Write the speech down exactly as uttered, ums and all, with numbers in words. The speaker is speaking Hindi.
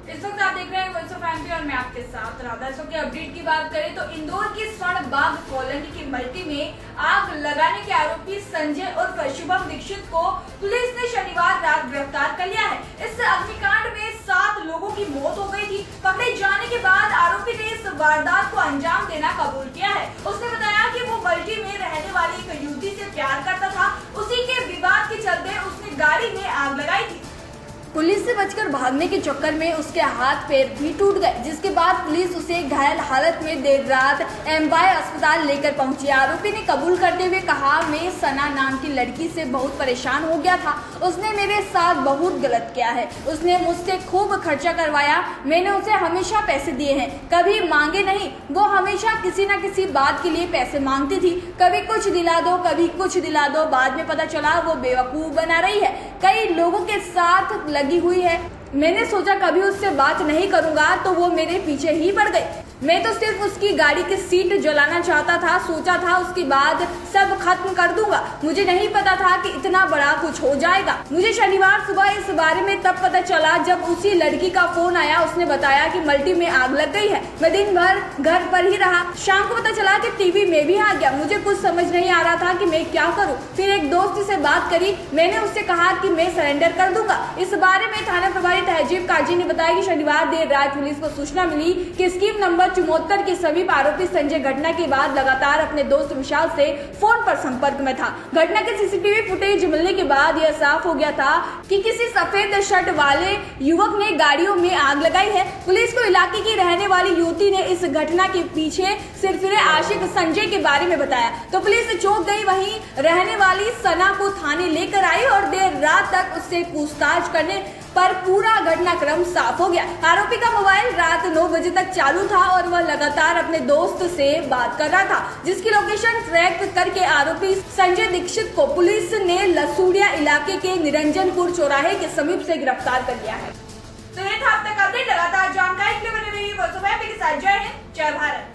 इस वक्त आप देख रहे हैं वॉइस ऑफ एमपी और मैं आपके साथ राधा। सो के अपडेट की बात करें तो इंदौर की स्वर्ण बाग कॉलोनी की मल्टी में आग लगाने के आरोपी संजय और शुभम दीक्षित को पुलिस ने शनिवार रात गिरफ्तार कर लिया है। इस अग्निकांड में सात लोगों की मौत हो गई थी। पकड़े जाने के बाद आरोपी ने इस वारदात को अंजाम देना कबूल किया है। उसने बताया कि वो मल्टी में रहने वाली एक युवती से प्यार करता था। उसी के विवाद के चलते उसने गाड़ी में आग लगाई थी। पुलिस से बचकर भागने के चक्कर में उसके हाथ पैर भी टूट गए, जिसके बाद पुलिस उसे घायल हालत में देर रात एमवाय अस्पताल लेकर पहुंची। आरोपी ने कबूल करते हुए कहा, मैं सना नाम की लड़की से बहुत परेशान हो गया था। उसने मेरे साथ बहुत गलत किया है। उसने मुझसे खूब खर्चा करवाया। मैंने उसे हमेशा पैसे दिए हैं, कभी मांगे नहीं। वो हमेशा किसी न किसी बात के लिए पैसे मांगती थी, कभी कुछ दिला दो कभी कुछ दिला दो। बाद में पता चला वो बेवकूफ बना रही है, कई लोगों के साथ लगी हुई है। मैंने सोचा कभी उससे बात नहीं करूंगा तो वो मेरे पीछे ही पड़ गई। मैं तो सिर्फ उसकी गाड़ी की सीट जलाना चाहता था। सोचा था उसके बाद सब खत्म कर दूंगा। मुझे नहीं पता था कि इतना बड़ा कुछ हो जाएगा। मुझे शनिवार सुबह इस बारे में तब पता चला जब उसी लड़की का फोन आया। उसने बताया कि मल्टी में आग लग गई है। मैं दिन भर घर पर ही रहा। शाम को पता चला कि टीवी में भी आ गया। मुझे कुछ समझ नहीं आ रहा था कि मैं क्या करूं। फिर एक दोस्त से बात करी। मैंने उससे कहा कि मैं सरेंडर कर दूंगा। इस बारे में थाना प्रभारी तहजीब काजी ने बताया कि शनिवार देर रात पुलिस को सूचना मिली कि स्कीम नंबर चौहत्तर के समीप आरोपी संजय घटना के बाद लगातार अपने दोस्त विशाल से फोन पर संपर्क में था। घटना के सीसीटीवी फुटेज मिलने के बाद यह साफ हो गया था कि किसी सफेद शर्ट वाले युवक ने गाड़ियों में आग लगाई है। पुलिस को इलाके की रहने वाली युवती ने इस घटना के पीछे सिरफिरे आशिक संजय के बारे में बताया तो पुलिस चौंक गई। वहीं रहने वाली सना को थाने लेकर आई और देर रात तक उससे पूछताछ करने पर पूरा घटनाक्रम साफ हो गया। आरोपी का मोबाइल रात नौ बजे तक चालू था और वह लगातार अपने दोस्त से बात कर रहा था, जिसकी लोकेशन ट्रैक करके आरोपी संजय दीक्षित को पुलिस ने लसूड़िया इलाके के निरंजनपुर चौराहे के समीप से गिरफ्तार कर लिया है। तो ये था अब तक अपडेट। लगातार जानकारी के लिए बने रहिए वॉइस ऑफ एमपी के साथ। जय हिंद, जय भारत।